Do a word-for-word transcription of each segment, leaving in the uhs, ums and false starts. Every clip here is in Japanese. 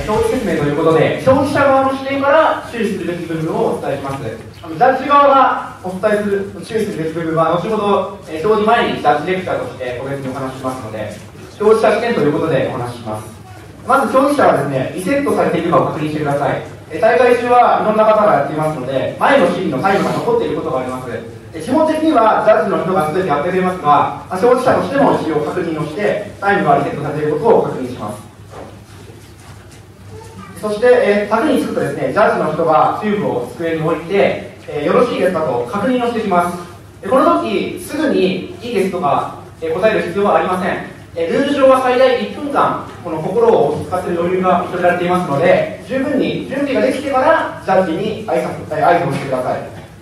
ー、表示説明ということで、消費者側の視点から注意するべき部分をお伝えします。あのジャッジ側がお伝えする、注意するべき部分は、後ほど、えー、表示前にジャッジレクチャーとして個別にお話ししますので、消費者視点ということでお話しします。まず消費者はですね、リセットされているかを確認してください。えー、大会中はいろんな方がやっていますので、前のシーンのタイムが残っていることがあります。基本的にはジャッジの人が全てやってくれますが、消費者としても一応確認をして、タイムがリセットされていることを確認します。そして、えー、卓に着くとですね、ジャッジの人がキューブを机に置いて、えー、よろしいですかと確認をしてきます。この時、すぐにいいですとか、えー、答える必要はありません。えー、ルール上は最大いっぷんかん、この心を落ち着かせる余裕が認められていますので、十分に準備ができてからジャッジに挨拶、えー、合図をしてください。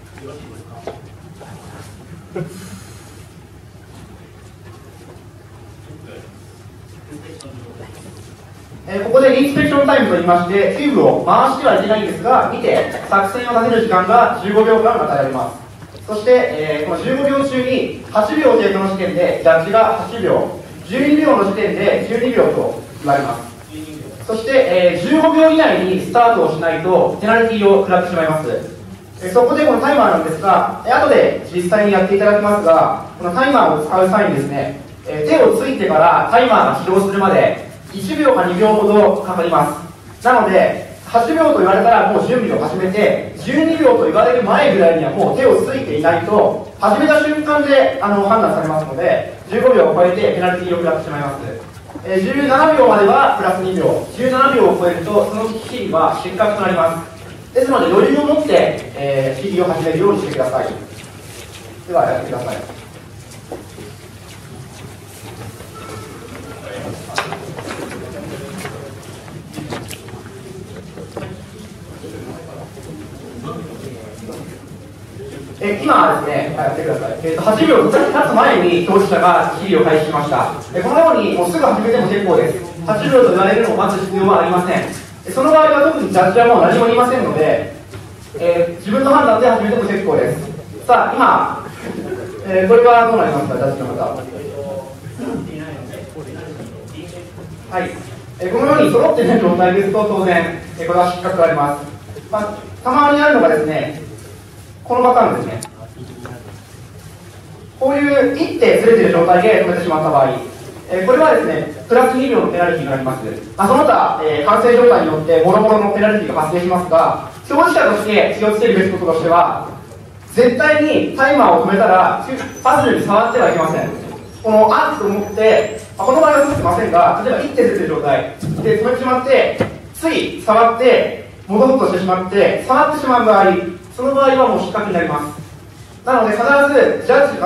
えー、ここでインスペクションタイムといいまして、キューブを回してはいけないんですが、見て作戦を立てる時間がじゅうごびょうかん与えられます。そして、えー、このじゅうごびょう中にはちびょう程度の時点でジャッジがはちびょう、じゅうにびょうの時点でじゅうにびょうと言われます。そして、えー、じゅうごびょう以内にスタートをしないとペナルティーを食らってしまいます。えー、そこでこのタイマーなんですが、えー、後で実際にやっていただきますが、このタイマーを使う際にですね、えー、手をついてからタイマーが起動するまでいちびょうかにびょうほどかかります。なのではちびょうと言われたらもう準備を始めて、じゅうにびょうと言われる前ぐらいにはもう手をついていないと、始めた瞬間であの判断されますので、じゅうごびょうを超えてペナルティーを食らってしまいます。えー、じゅうななびょうまではプラスにびょう、じゅうななびょうを超えるとそのシーンは失格となります。ですので余裕を持って、えー、試技を始めるようにしてください。ではやってください。え今はですね、やってください。えー、とはちびょう経つ前に当事者が試技を開始しました。えこのようにもうすぐ始めても結構です。はちびょうと言われるのを待つ必要はありません。その場合は特にジャッジはもう何も言いませんので、えー、自分の判断で始めても結構です。さあ、今、えー、これはどうなりますか、ジャッジの方。はい、えー、このように揃っていない状態ですと当然、えー、これは失格があります。まあ、たまにあるのがですね、このパターンですね。こういう一手ずれている状態で止めてしまった場合、えー、これはですね、プラスにびょうのペナルティーになります。まあ、その他、えー、完成状態によってもろもろのペナルティーが発生しますが、消費者として気をつけるべきこととしては、絶対にタイマーを止めたらパズルに触ってはいけません。このあっと思って、まあ、この場合は映ってませんが、例えば一手ずれている状態で止めてしまって、つい触って戻ろうとしてしまって触ってしまう場合、その場合はもう失格になります。なので必ずジャッジから、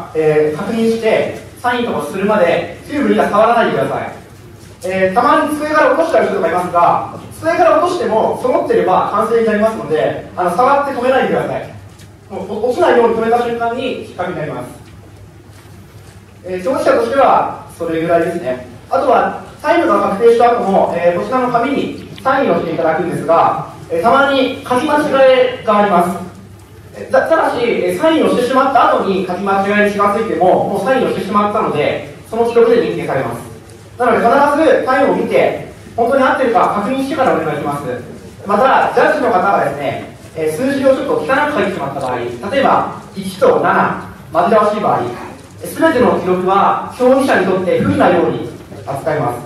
えー、確認してサインとかするまでキューブには触らないでください。えー、たまに机から落としたり人とかいますが、机から落としても揃っていれば完成になりますので、あの触って止めないでください。もう落ちないように止めた瞬間に失格になります。えー、消費者としてはそれぐらいですね。あとはタイムが確定した後も、えー、こちらの紙にサインをしていただくんですが、えー、たまに書き間違えがあります。ただし、サインをしてしまった後に書き間違いに気がついても、もうサインをしてしまったので、その記録で認定されます。なので、必ずタイムを見て、本当に合っているか確認してからお願いします。また、ジャッジの方がですね、数字をちょっと汚く書いてしまった場合、例えばいちとなな、紛らわしい場合、すべての記録は消費者にとって不利なように扱います。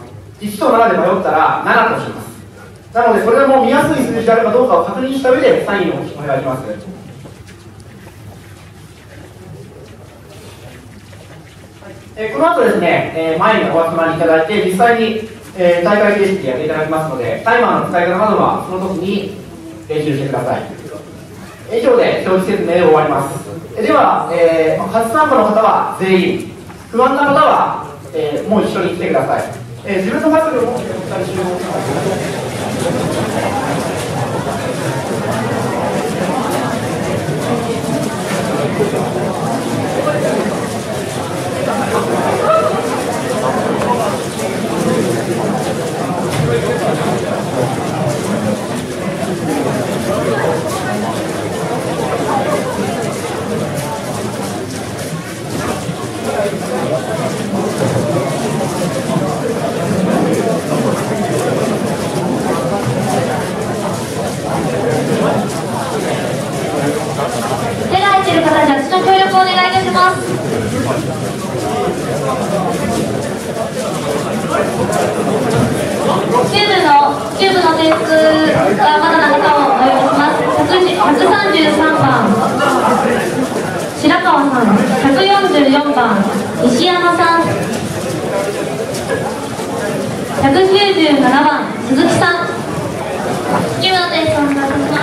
いちとななで迷ったらななとします。なので、それはもう見やすい数字であるかどうかを確認した上でサインをお願いします。えー、この後ですね、えー、前にお集まりいただいて、実際に、えー、大会形式でやっていただきますので、タイマーの使い方などはその時に練習してください。以上で表示説明を終わります。えー、では、えー、初参加の方は全員、不安な方は、えー、もう一緒に来てください。えー、自分のパズルをお二人集合してください。 レースがまだ何かをお呼びします。ひゃくさんじゅうさんばん白川さん、ひゃくよんじゅうよんばん石山さん、ひゃくきゅうじゅうななばん鈴木さん、じゅうばんです。お願いします。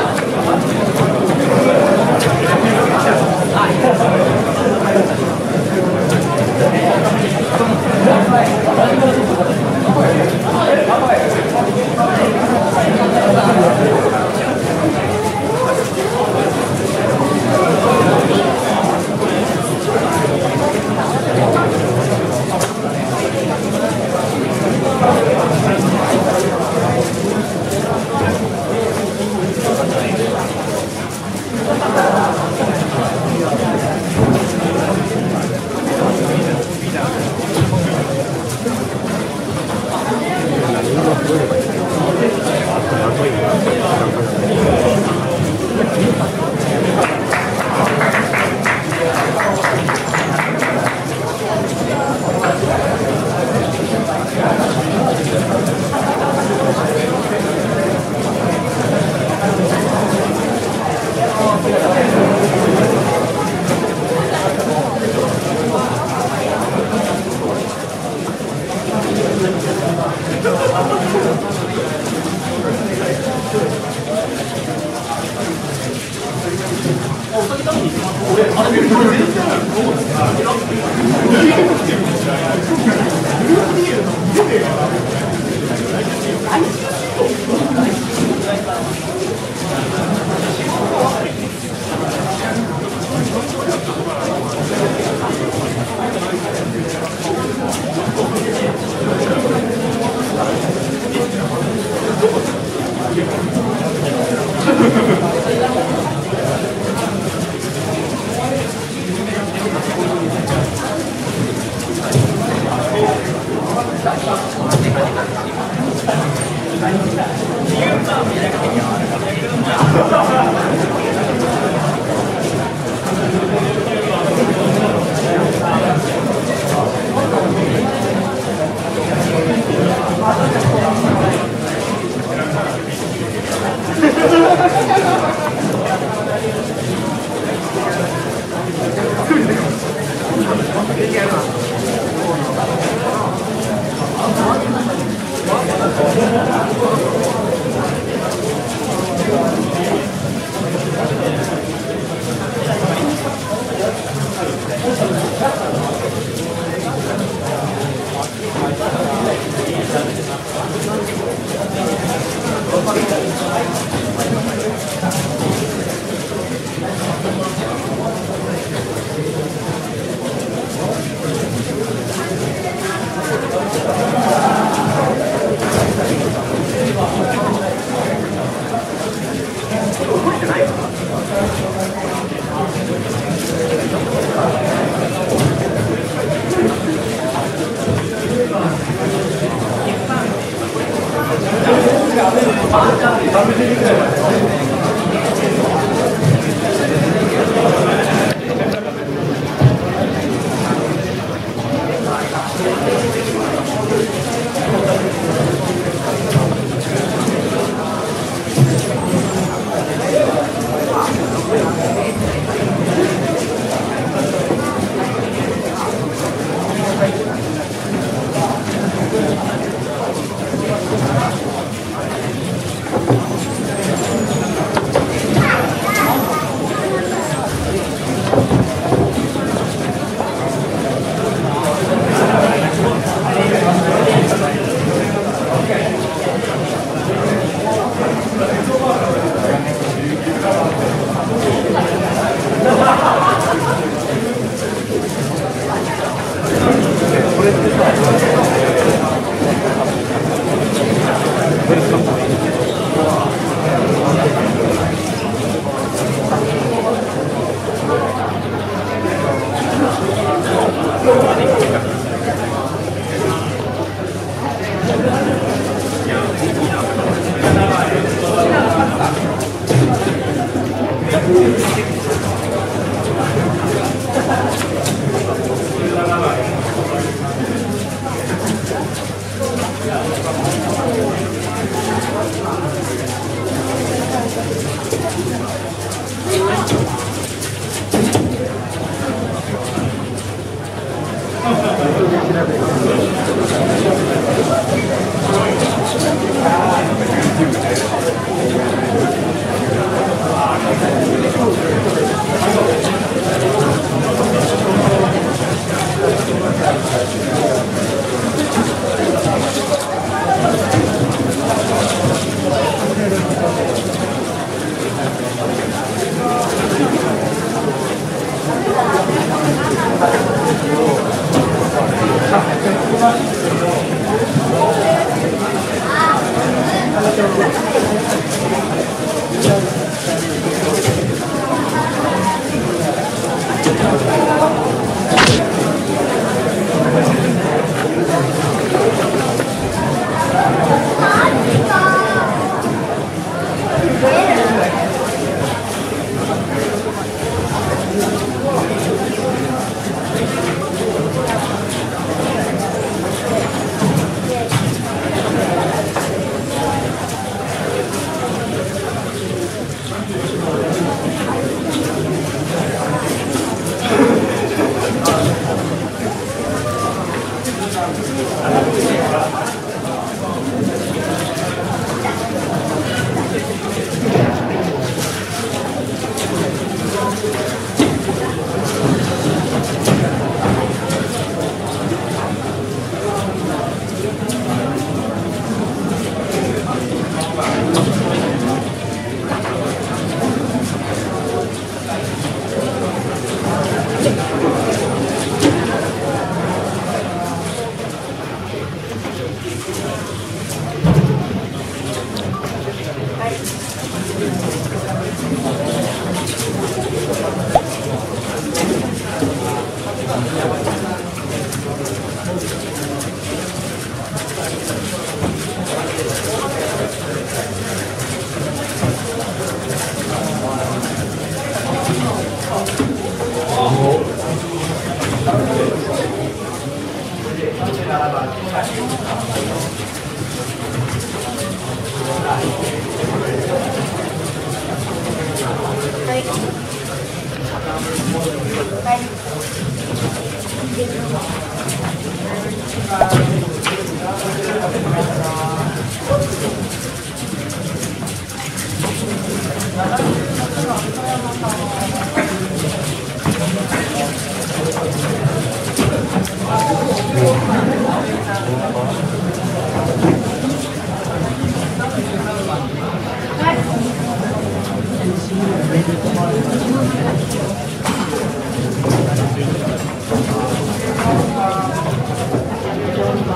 は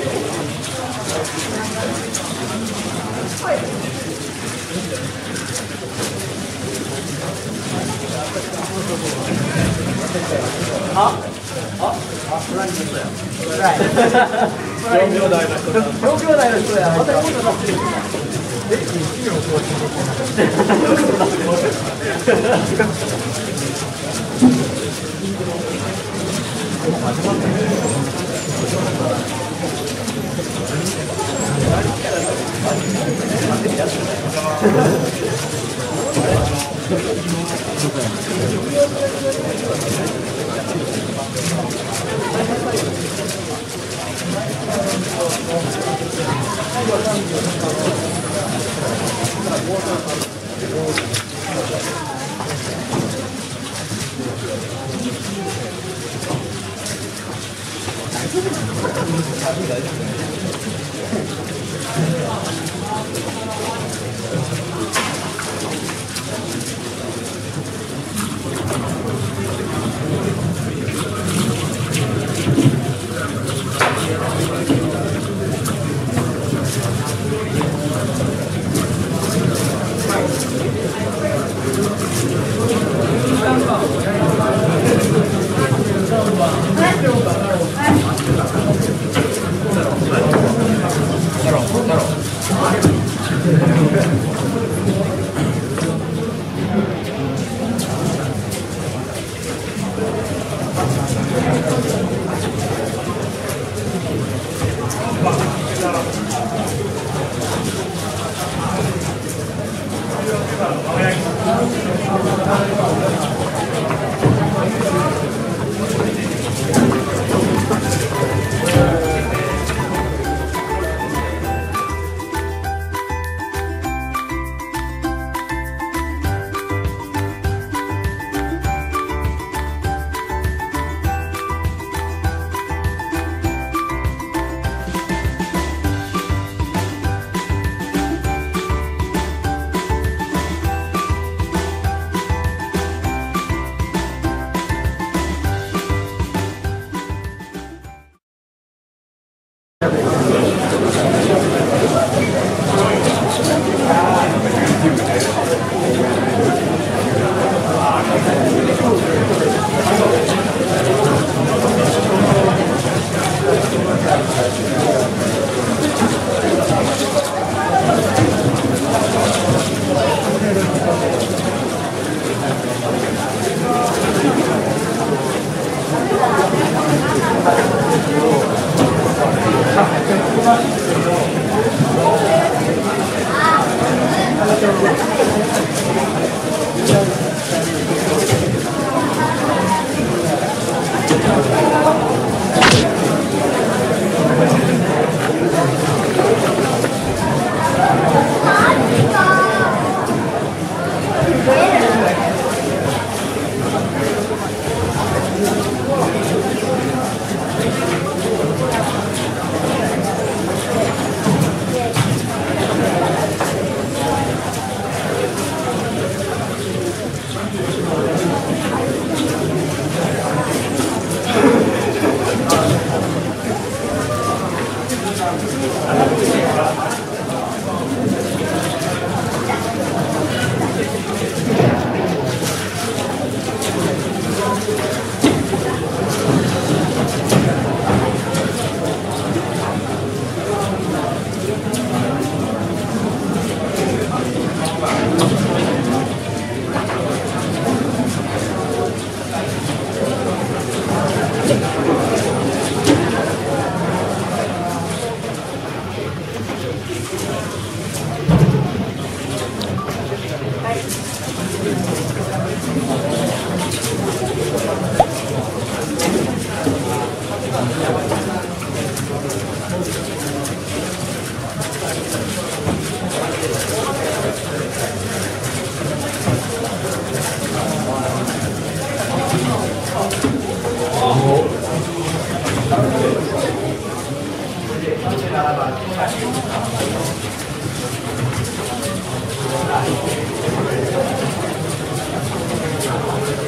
あ、あ、あ、フライですよ。フライ。両兄弟の人だ。両兄弟の人や。また今度出してる。え、いいよ、こう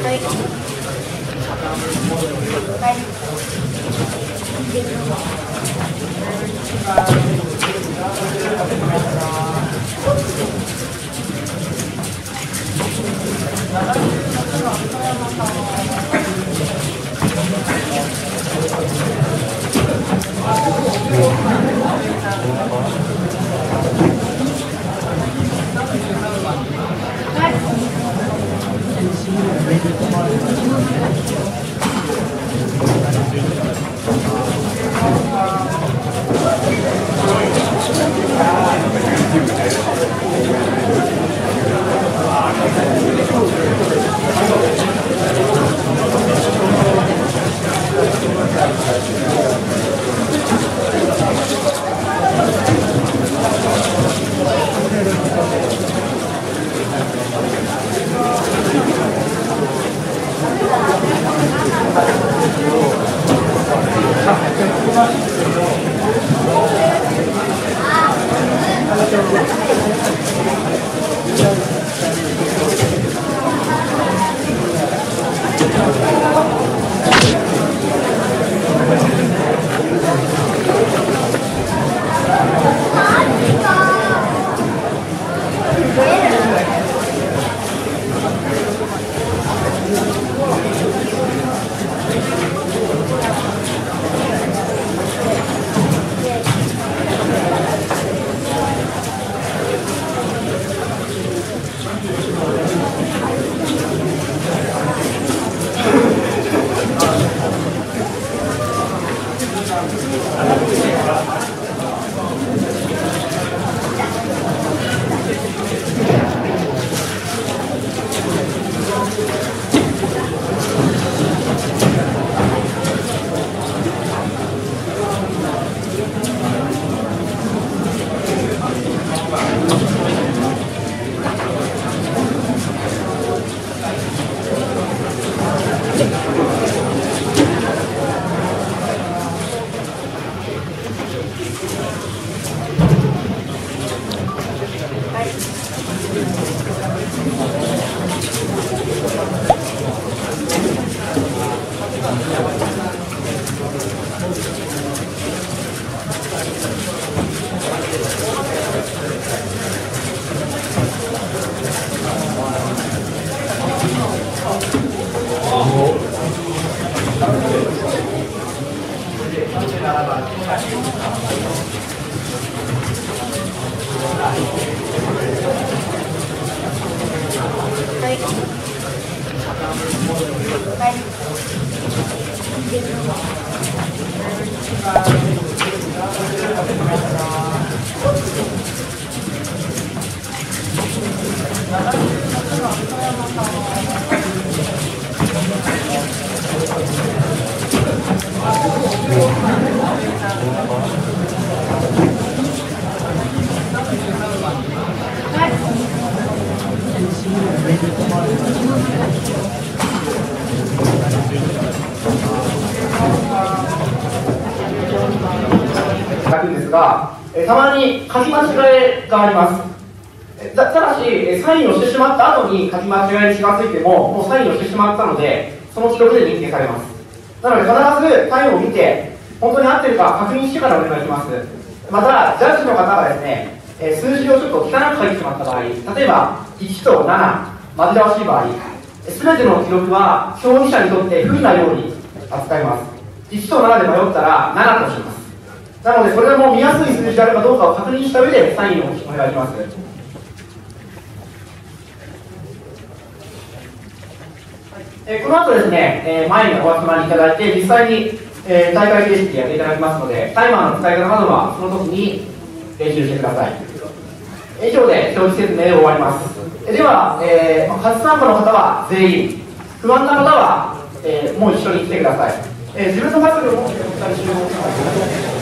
はい。 書くんですが、えたまに書き間違いがあります。たただし、サインをしてしまった後に書き間違いに気がついても、もうサインをしてしまったので、その記録で認定されます。なので、必ずサインを見て、本当に合ってるか確認してからお願いします。また、ジャッジの方がですね、数字をちょっと汚く書いてしまった場合、例えばいちとなな、紛らわしい場合、すべての記録は競技者にとって不利なように扱います。いちとななで迷ったらななとします。なので、それでも見やすい数字であるかどうかを確認した上でサインをお願いします。えー、この後ですね、えー、前にお集まりいただいて、実際に、えー、大会形式でやっていただきますので、タイマーの使い方などはその時に練習してください。以上で競技説明を終わります。えー、では、えー、初参加の方は全員、不安な方は、えー、もう一緒に来てください。えー、自分のパズルを持ってお二人集合してください。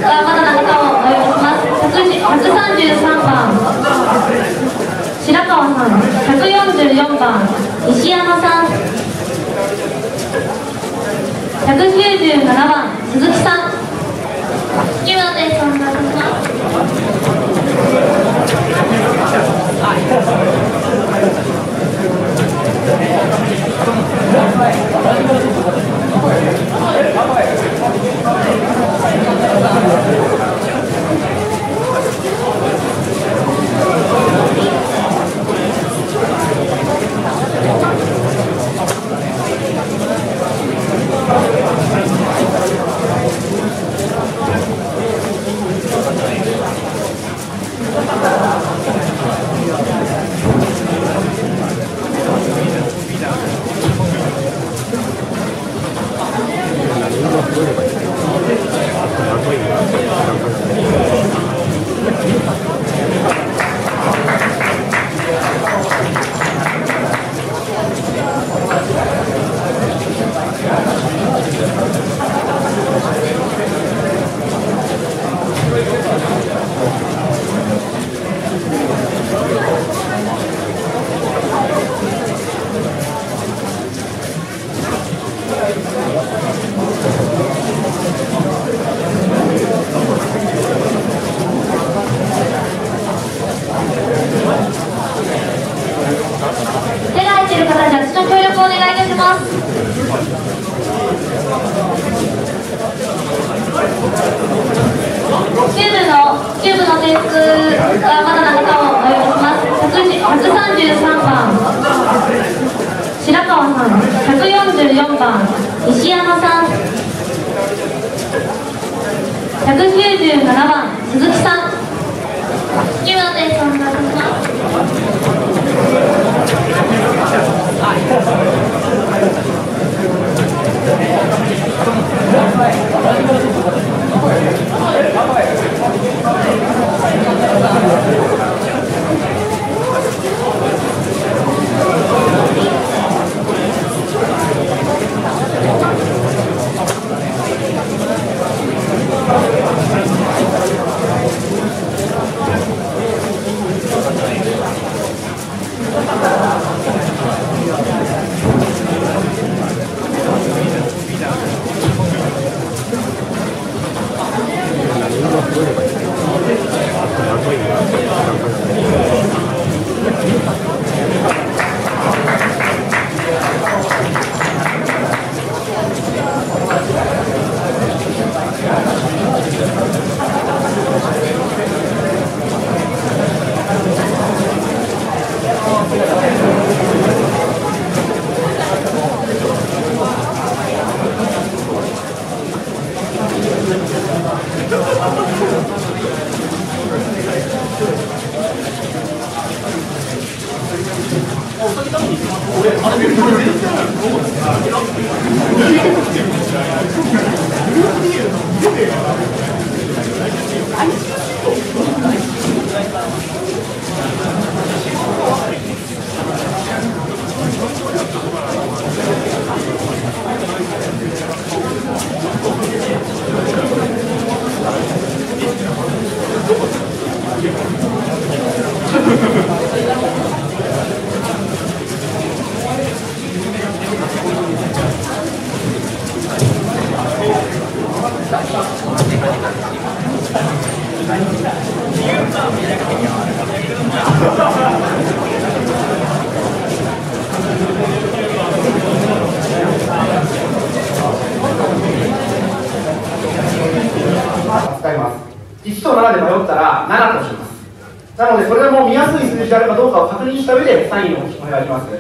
がまだ中をお呼びします。ひゃくさんじゅうさんばん白川さん、ひゃくよんじゅうよんばん石山さん、ひゃくきゅうじゅうななばん鈴木さん。木村です。お願いします。手が空いている方、ジャッジの協力をお願いいたします。キューブのキューブの点数がまだ中をお呼びします。ひゃくさんじゅうさんばん白川さん、ひゃくよんじゅうよんばん石山さん、ひゃくきゅうじゅうななばん鈴木さん。木村です。お願いします。 使います。いちとななで迷ったらななとします。なのでそれでもう見やすい数字であるかどうかを確認した上でサインをお願いします。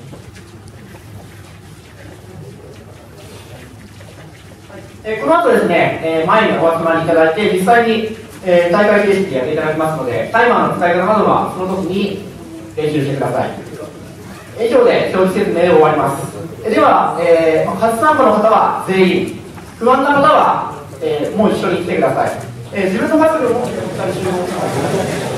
えー、この後ですね、えー、前にお集まりいただいて実際に、えー、大会形式でやっていただきますので、タイマーの使い方などはその時に練習してください。以上で競技説明を終わります。えー、では、えー、初参加の方は全員、不安な方は、えー、もう一緒に来てください。えー、自分のパズルを持ってお二人集合してください。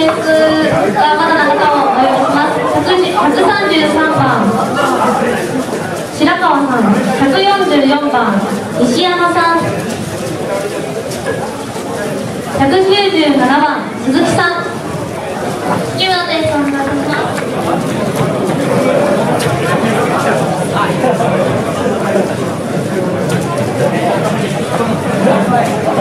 提出がまだ何かをお呼びします。ひゃくさんじゅうさんばん白川さん、ひゃくよんじゅうよんばん石山さん、ひゃくきゅうじゅうななばん鈴木さん。ゲームの提出をお願いします。